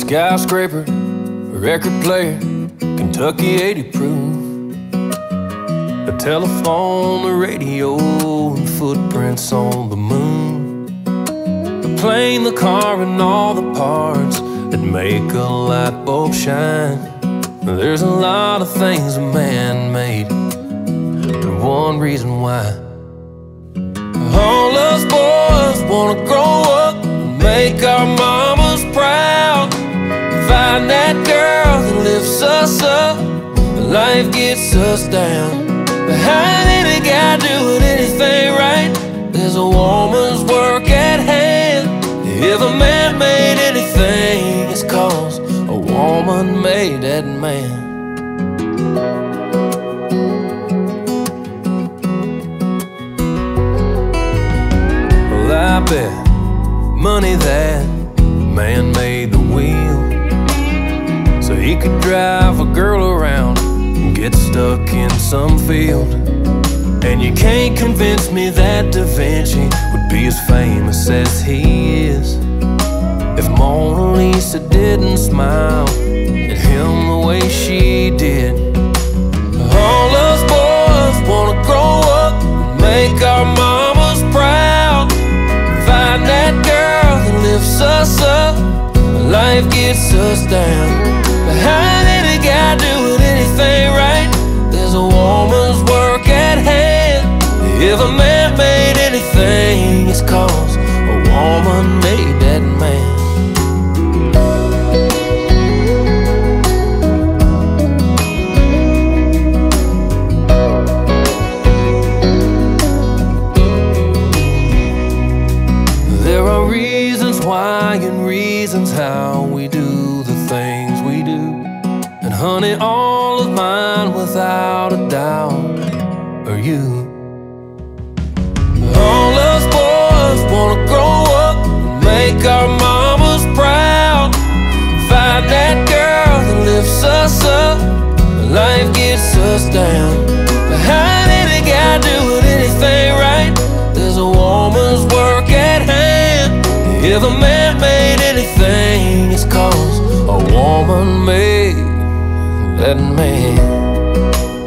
skyscraper, record player, Kentucky 80 proof, a telephone, a radio, and footprints on the moon, the plane, the car, and all the parts that make a light bulb shine. There's a lot of things a man made, but one reason why. All us boys wanna grow up and make our mamas proud, find that girl that lifts us up when life gets us down. Behind any guy doing anything right, there's a woman's work at hand. If a man made anything, it's 'cause a woman made that man. Well, I bet money that man made the wheel so he could drive a girl around and get stuck in some field. And you can't convince me that Da Vinci would be as famous as he is if Mona Lisa didn't smile at him the way she did. All us boys wanna grow up and make our mamas proud, find that girl that lifts us up when life gets us down. Behind any guy doing anything right, there's a woman's work at hand. If a man made anything, it's 'cause a woman made that man. There are reasons why and reasons how we do the things we do. And honey, all of mine without a doubt are you. All us boys wanna grow up and make our mamas proud, find that girl that lifts us up when life gets us down. Behind any guy doing anything right, there's a woman's work at hand. If a man made anything, it's 'cause a woman made that man.